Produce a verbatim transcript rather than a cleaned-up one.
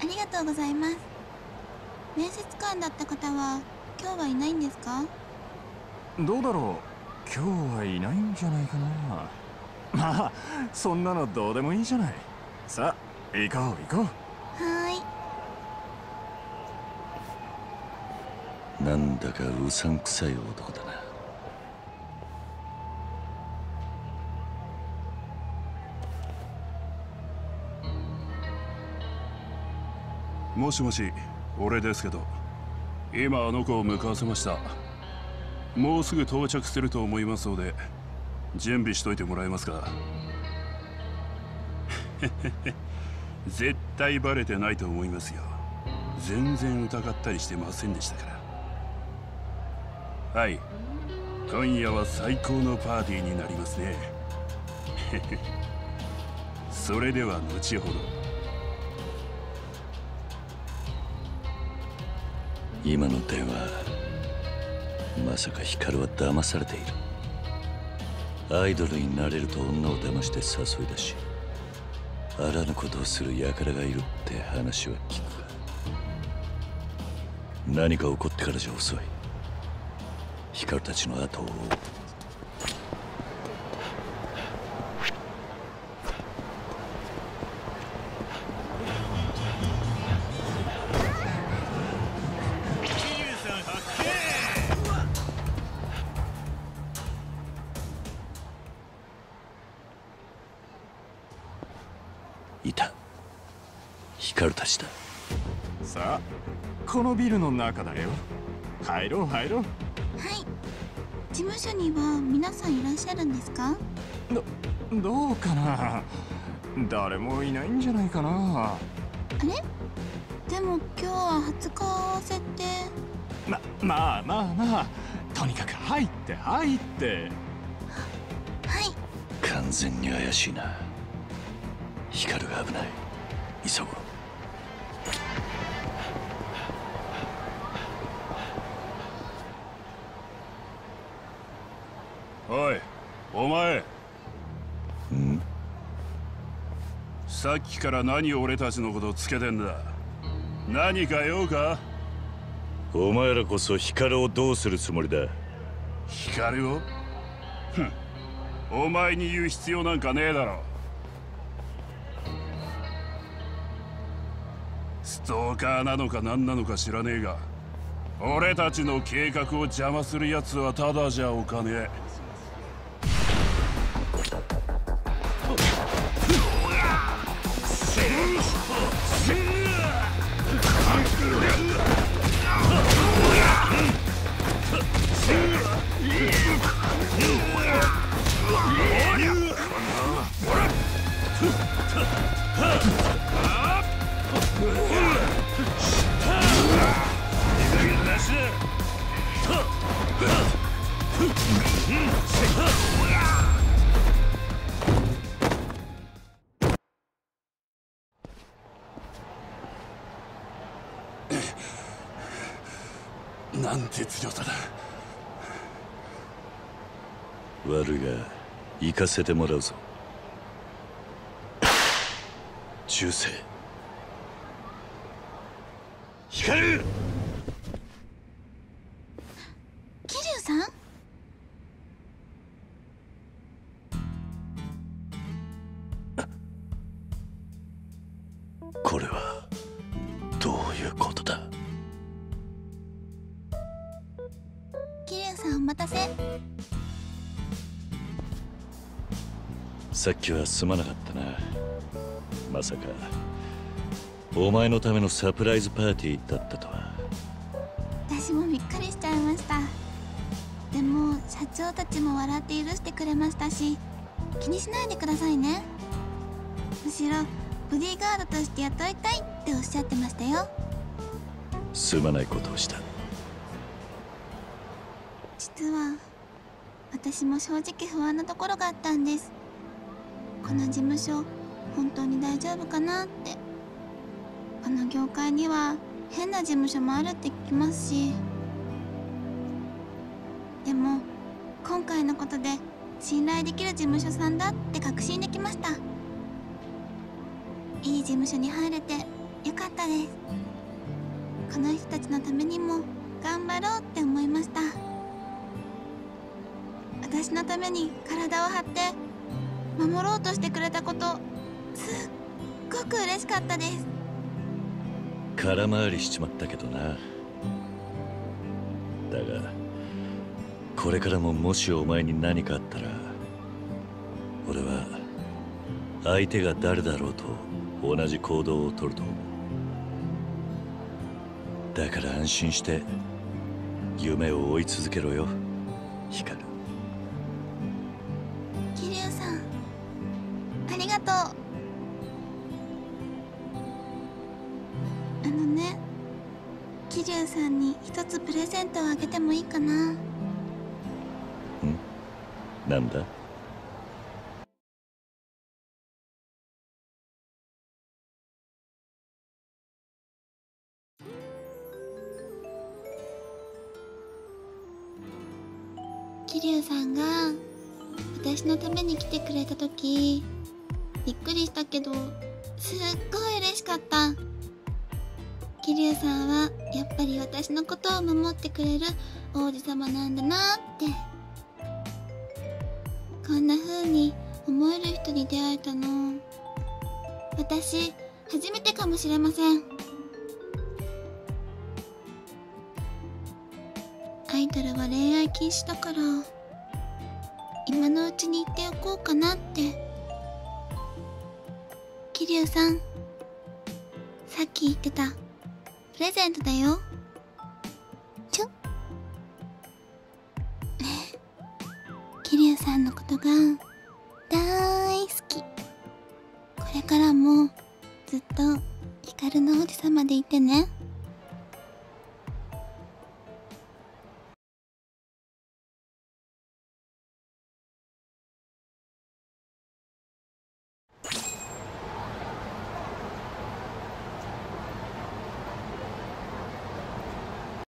ありがとうございます。面接官だった方は今日はいないんですか？ どうだろう、今日はいないんじゃないかな。まあそんなのどうでもいいじゃない。さあ行こう行こう。 はーい。なんだかうさんくさい男だな。 もしもし、俺ですけど、今あの子を向かわせました。もうすぐ到着すると思いますので準備しといてもらえますか？絶対バレてないと思いますよ。全然疑ったりしてませんでしたから。はい、今夜は最高のパーティーになりますね。それでは後ほど。 今の電話、まさか光は騙されている。アイドルになれると女を騙して誘い出し、あらぬことをする輩がいるって話は聞くが、何か起こってからじゃ遅い。光たちの後を追う。いた。光たちだ。 さあこのビルの中だよ。入ろう入ろう。 はい。事務所には皆さんいらっしゃるんですか？ どどうかな。誰もいないんじゃないかな。 あれ？でも今日は初顔合わせって。 ままあまあまあ、とにかく入って入って。 はい。 完全に怪しいな。光が危ない。急ごう。 おい、お前。 ん？ さっきから何俺たちのことつけてんだ。何か用か？ お前らこそ光をどうするつもりだ？ 光を？ふん、お前に言う必要なんかねえだろ。ストーカーなのか何なのか知らねえが、俺たちの計画を邪魔するやつはただじゃおかねえ。なんて強さだ。 悪いが行かせてもらうぞ。忠誠。光る。 桐生さん？ これはどういうことだ？ 桐生さんお待たせ。 さっきはすまなかったな。まさかお前のためのサプライズパーティーだったとは。 私もびっくりしちゃいました。でも社長たちも笑って許してくれましたし、気にしないでくださいね。むしろボディーガードとして雇いたいっておっしゃってましたよ。 すまないことをした。 実は私も正直不安なところがあったんです。この事務所本当に大丈夫かなって。この業界には変な事務所もあるって聞きますし。でも今回のことで信頼できる事務所さんだって確信できました。いい事務所に入れてよかったです。この人たちのためにも頑張ろうって思いました。私のために体を張って守ろうとしてくれたこと、すっごく嬉しかったです。 空回りしちまったけどな。だがこれからももしお前に何かあったら、俺は相手が誰だろうと同じ行動をとると思う。だから安心して夢を追い続けろよ、ヒカル。 桐生さん、ありがとう。あのね、桐生さんに一つプレゼントをあげてもいいかな。 ん？なんだ？ 桐生さんが私のために来てくれた時、びっくりしたけどすっごい嬉しかった。桐生さんはやっぱり私のことを守ってくれる王子様なんだなって。こんな風に思える人に出会えたの、私初めてかもしれません。アイドルは恋愛禁止だから、今のうちに言っておこうかなって。桐生さん、さっき言ってたプレゼントだよ。ちょ桐生さんのことが大好き。これからもずっと光の王子様でいてね。